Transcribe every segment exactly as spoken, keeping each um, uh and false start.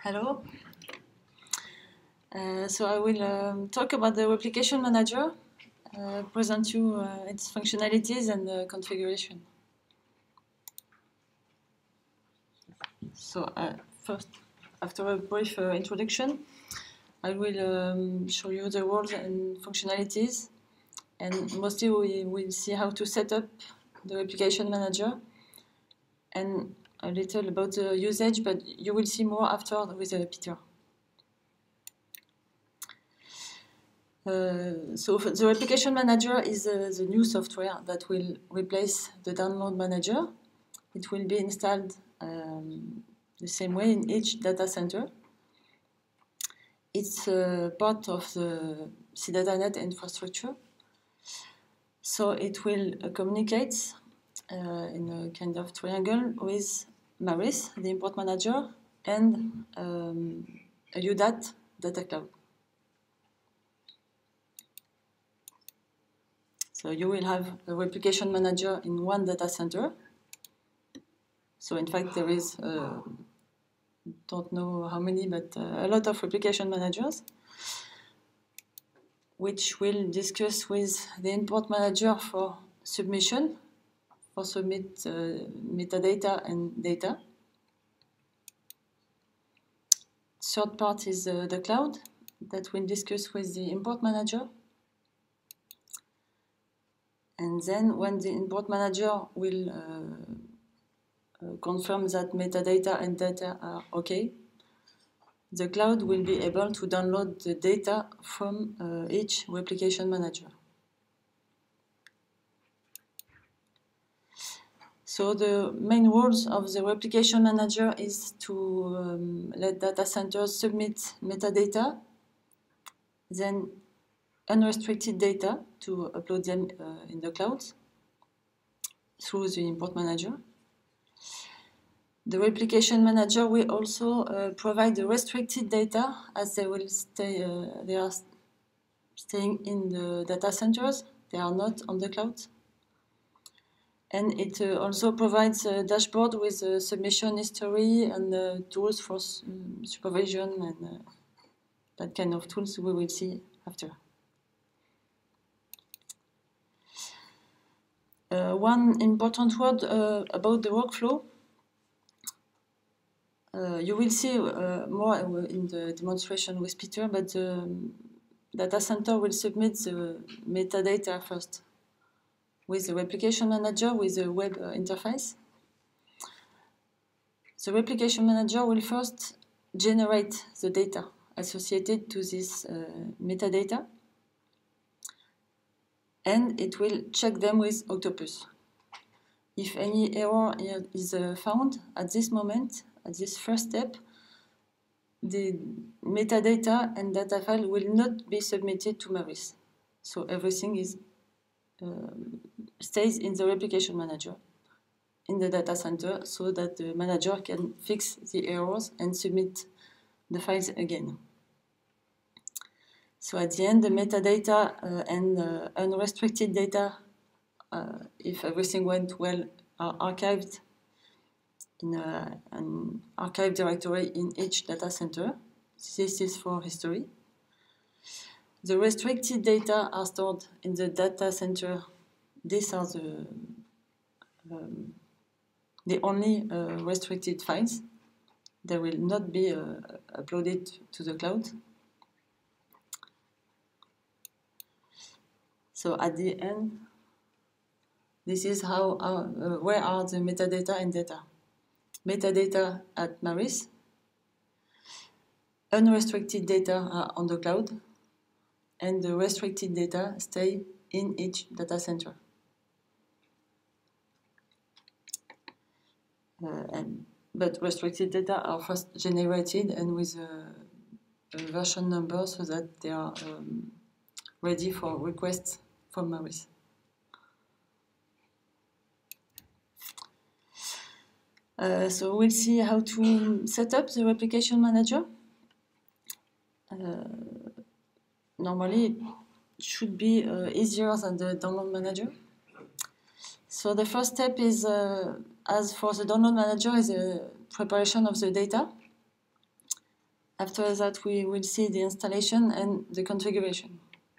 Hello. Uh, so I will um, talk about the replication manager, uh, present you uh, its functionalities and uh, configuration. So uh, first, after a brief uh, introduction, I will um, show you the roles and functionalities, and mostly we will see how to set up the replication manager and a little about the usage, but you will see more after with uh, Peter. Uh, so the replication manager is uh, the new software that will replace the download manager. It will be installed um, the same way in each data center. It's uh, part of the CDataNet infrastructure. So it will uh, communicate uh, in a kind of triangle with Maris, the import manager, and um, a U D A T data cloud. So you will have a replication manager in one data center. So in fact, there is, uh, don't know how many, but uh, a lot of replication managers, which will discuss with the import manager for submission, for submit uh, metadata and data. Third part is uh, the cloud that we'll discuss with the import manager. And then when the import manager will uh, uh, confirm that metadata and data are okay, the cloud will be able to download the data from uh, each replication manager. So the main roles of the replication manager is to um, let data centers submit metadata, then unrestricted data to upload them uh, in the cloud through the import manager. The replication manager will also uh, provide the restricted data as they will stay, uh, they are staying in the data centers, they are not on the cloud. And it uh, also provides a dashboard with a submission history and uh, tools for um, supervision and uh, that kind of tools we will see after. Uh, one important word uh, about the workflow. Uh, you will see uh, more in the demonstration with Peter, but the data center will submit the metadata first with the replication manager with the web uh, interface. The replication manager will first generate the data associated to this uh, metadata, and it will check them with Octopus. If any error is uh, found at this moment, at this first step, the metadata and data file will not be submitted to Maris. So everything is um, stays in the replication manager in the data center so that the manager can fix the errors and submit the files again. So at the end, the metadata uh, and uh, unrestricted data, uh, if everything went well, are archived in a, an archive directory in each data center. This is for history. The restricted data are stored in the data center. These are the, um, the only uh, restricted files. They will not be uh, uploaded to the cloud. So at the end, this is how our, uh, where are the metadata and data. Metadata at Maris. Unrestricted data are on the cloud, and the restricted data stay in each data center. Uh, and, but restricted data are first generated and with a, a version number so that they are um, ready for requests from Maris. Uh, so we'll see how to set up the replication manager. Uh, normally it should be uh, easier than the download manager. So the first step is, uh, as for the download manager, is a preparation of the data. After that, we will see the installation and the configuration.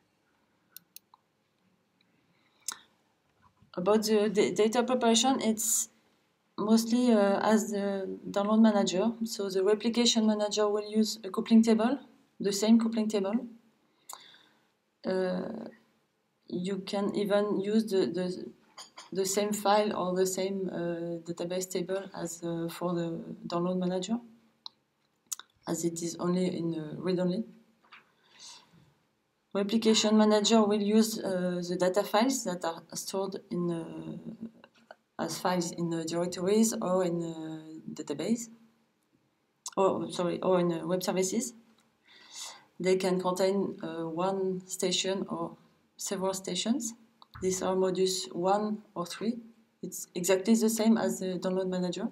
About the, the data preparation, it's mostly uh, as the download manager. So the replication manager will use a coupling table, the same coupling table. Uh, you can even use the, the, the same file or the same uh, database table as uh, for the download manager, as it is only in uh, read-only. Replication manager will use uh, the data files that are stored in uh, as files in the directories or in a database, or sorry, or in uh, web services. They can contain uh, one station or several stations. These are modules one or three. It's exactly the same as the download manager.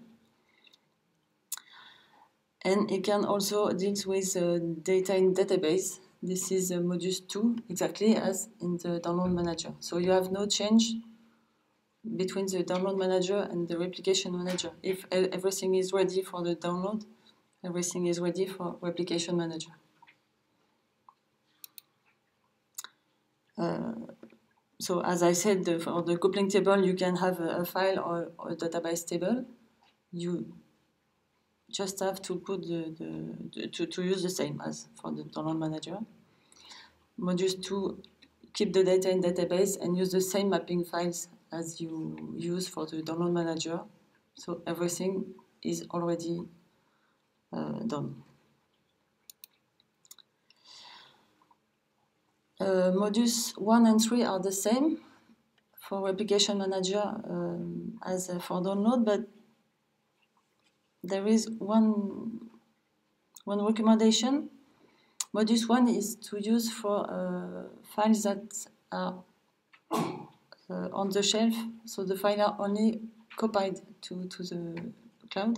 And it can also deal with uh, data in database. This is uh, module two, exactly as in the download manager. So you have no change between the download manager and the replication manager. If everything is ready for the download, everything is ready for replication manager. Uh, so as I said, the, for the coupling table, you can have a, a file or, or a database table. You just have to put the, the, the to, to use the same as for the download manager. Module two, keep the data in database and use the same mapping files as you use for the download manager. So everything is already uh, done. Uh, modules one and three are the same for replication manager um, as uh, for download, but there is one, one recommendation. Module one is to use for uh, files that are uh, on the shelf, so the files are only copied to, to the cloud.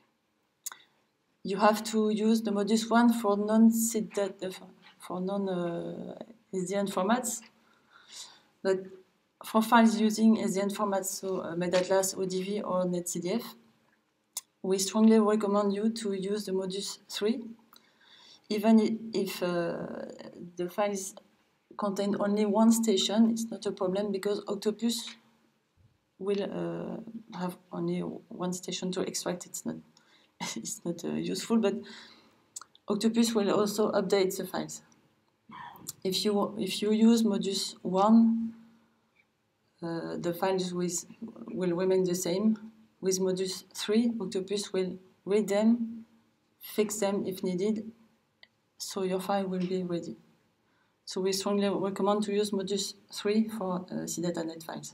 You have to use the module one for non-S I D data, for non-S D N uh, formats, but for files using S D N formats, so uh, MedAtlas, O D V, or NetCDF, we strongly recommend you to use the module three, even if uh, the files contain only one station. It's not a problem because Octopus will uh, have only one station to extract. It's not, it's not uh, useful, but Octopus will also update the files. If you if you use module one, uh, the files with, will remain the same. With module three, Octopus will read them, fix them if needed, so your file will be ready. So we strongly recommend to use module three for uh, C data net files.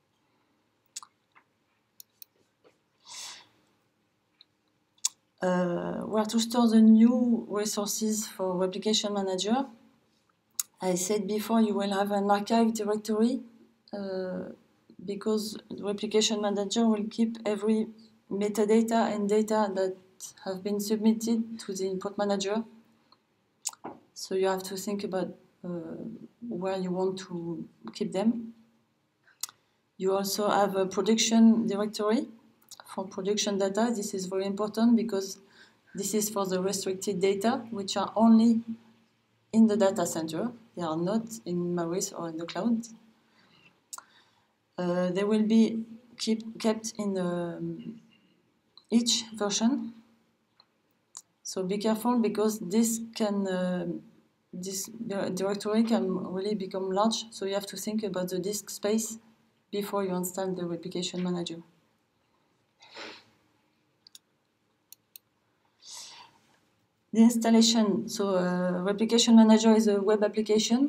Uh, where to store the new resources for replication manager? I said before you will have an archive directory uh, because the replication manager will keep every metadata and data that have been submitted to the import manager. So you have to think about uh, where you want to keep them. You also have a production directory for production data. This is very important because this is for the restricted data, which are only in the data center. They are not in Maurice or in the cloud. Uh, they will be keep, kept in um, each version. So be careful because this can uh, this directory can really become large. So you have to think about the disk space before you install the replication manager. The installation, so uh, replication manager is a web application.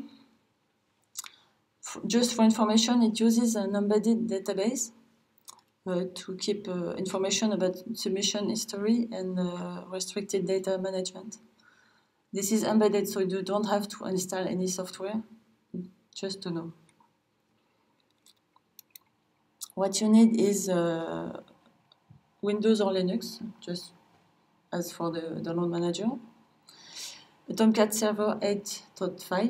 F just for information, it uses an embedded database uh, to keep uh, information about submission history and uh, restricted data management. This is embedded, so you don't have to install any software, just to know. What you need is uh, Windows or Linux, just as for the download manager, a Tomcat Server eight point five,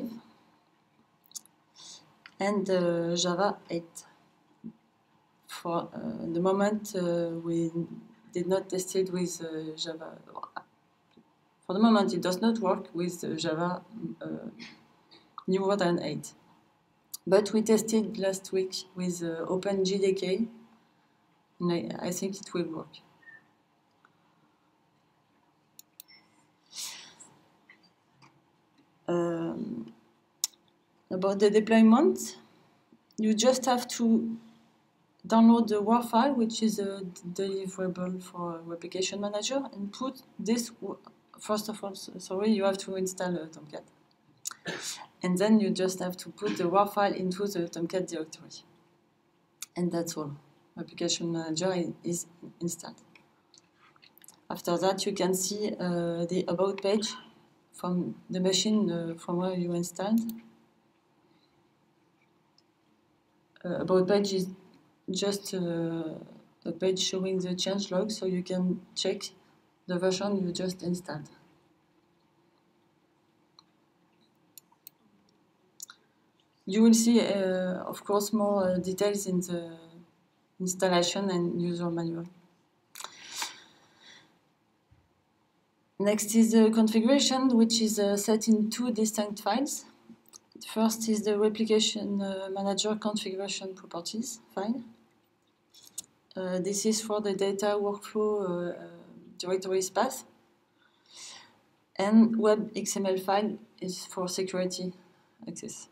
and uh, Java eight. For uh, the moment, uh, we did not test it with uh, Java. For the moment, it does not work with Java uh, newer than eight. But we tested last week with uh, OpenJDK, and I, I think it will work. Um, about the deployment, you just have to download the WAR file, which is a deliverable for Replication Manager, and put this, first of all, sorry, you have to install a Tomcat. And then you just have to put the WAR file into the Tomcat directory. And that's all. Replication Manager is installed. After that, you can see uh, the About page from the machine uh, from where you installed. Uh, About page is just uh, a page showing the change log, so you can check the version you just installed. You will see, uh, of course, more uh, details in the installation and user manual. Next is the configuration, which is uh, set in two distinct files. First is the Replication uh, Manager configuration properties file. Uh, this is for the data workflow uh, uh, directories path. And web X M L file is for security access.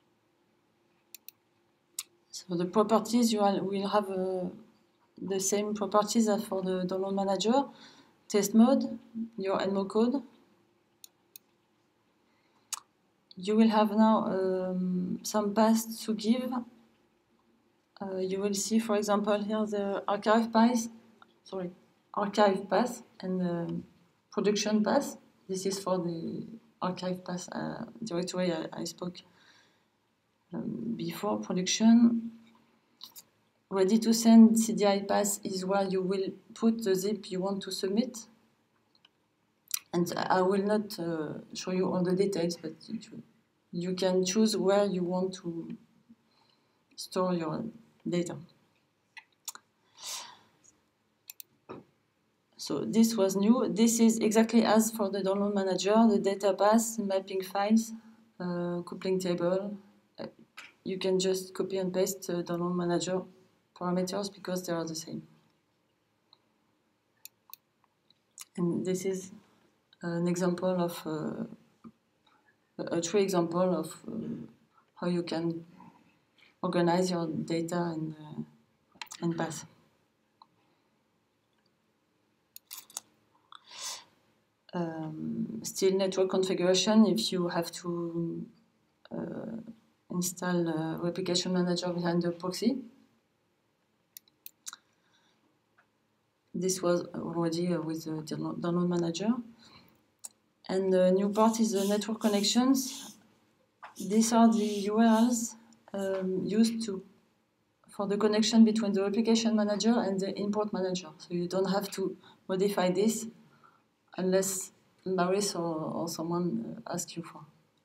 So the properties, you will have uh, the same properties as for the download manager. Test mode, your Enmo code. You will have now um, some paths to give. Uh, you will see, for example, here the archive path, sorry, archive path and the production path. This is for the archive path uh, directory I, I spoke um, before. Production. Ready to send C D I path is where you will put the zip you want to submit. And I will not uh, show you all the details, but you, you can choose where you want to store your data. So this was new. This is exactly as for the download manager, the data path, mapping files, uh, coupling table. Uh, you can just copy and paste the download manager parameters because they are the same. And this is an example of, uh, a true example of uh, how you can organize your data and, uh, and path. Um, still network configuration, if you have to uh, install a Replication Manager behind the proxy. This was already uh, with the download manager. And the new part is the network connections. These are the U R Ls um, used to for the connection between the Replication Manager and the import manager. So you don't have to modify this unless Maurice or, or someone uh, asks you for.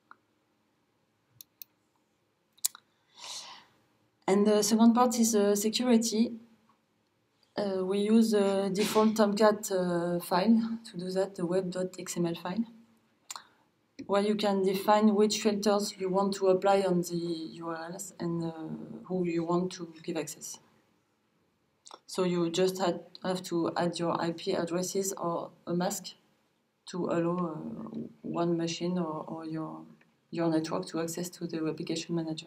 And the second part is uh, security. Uh, we use the default Tomcat uh, file to do that, the web dot X M L file, where you can define which filters you want to apply on the U R Ls and uh, who you want to give access. So you just had, have to add your I P addresses or a mask to allow uh, one machine or, or your, your network to access to the Replication Manager.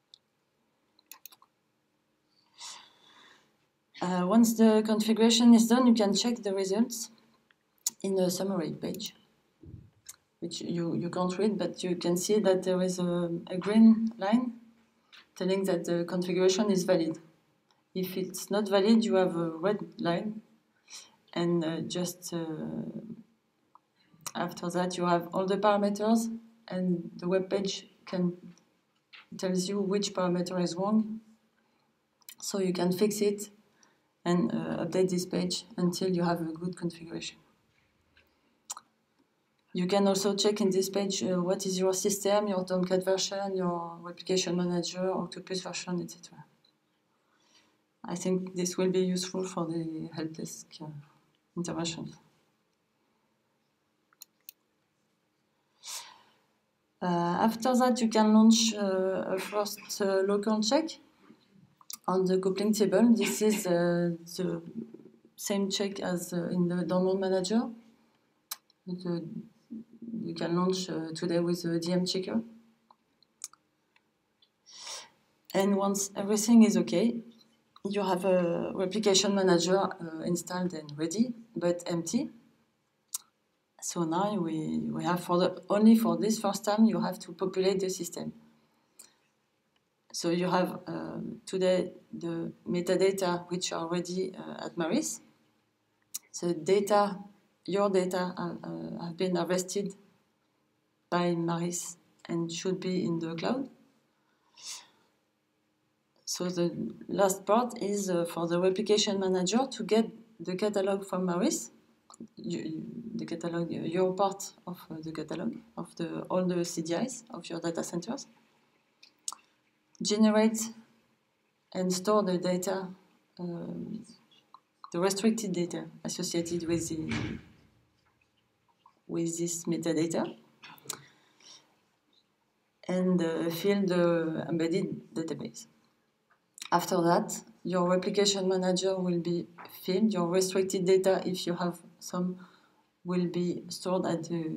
Uh, once the configuration is done, you can check the results in the summary page, which you, you can't read, but you can see that there is a, a green line telling that the configuration is valid. If it's not valid, you have a red line, and uh, just uh, after that you have all the parameters, and the web page can tells you which parameter is wrong, so you can fix it and uh, update this page until you have a good configuration. You can also check in this page uh, what is your system, your Tomcat version, your Replication Manager, Octopus version, et cetera. I think this will be useful for the help desk uh, interventions. Uh, after that, you can launch uh, a first uh, local check on the coupling table. This is uh, the same check as uh, in the download manager. The, you can launch uh, today with the D M checker. And once everything is okay, you have a replication manager uh, installed and ready, but empty. So now we, we have for the, only for this first time, you have to populate the system. So you have um, today the metadata which are ready uh, at Maris. The data, your data are, uh, have been harvested by Maris and should be in the cloud. So the last part is uh, for the replication manager to get the catalog from Maris, you, the catalog, your part of uh, the catalog of the all the C D Is of your data centers. Generate and store the data, um, the restricted data associated with the with this metadata, and uh, fill the embedded database. After that, your replication manager will be filled. Your restricted data, if you have some, will be stored at the,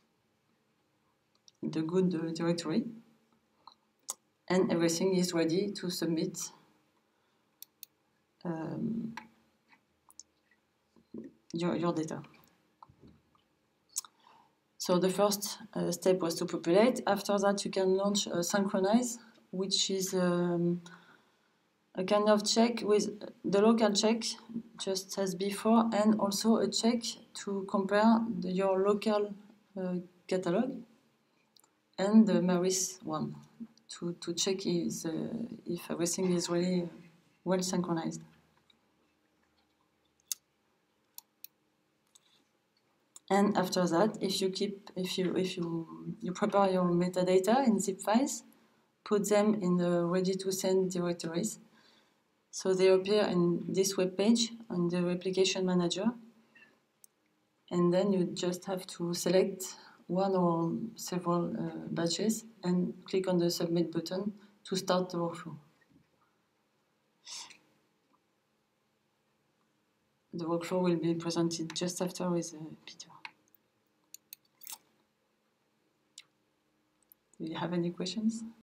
the good directory. And everything is ready to submit um, your, your data. So the first uh, step was to populate. After that, you can launch uh, Synchronize, which is um, a kind of check with the local check, just as before, and also a check to compare the, your local uh, catalog and the Maris one, to, to check is, uh, if everything is really well synchronized. And after that, if you keep, if you if you you prepare your metadata in zip files, put them in the ready to send directories. So they appear in this web page on the replication manager. And then you just have to select one or several uh, batches and click on the submit button to start the workflow. The workflow will be presented just after with uh, Peter. Do you have any questions?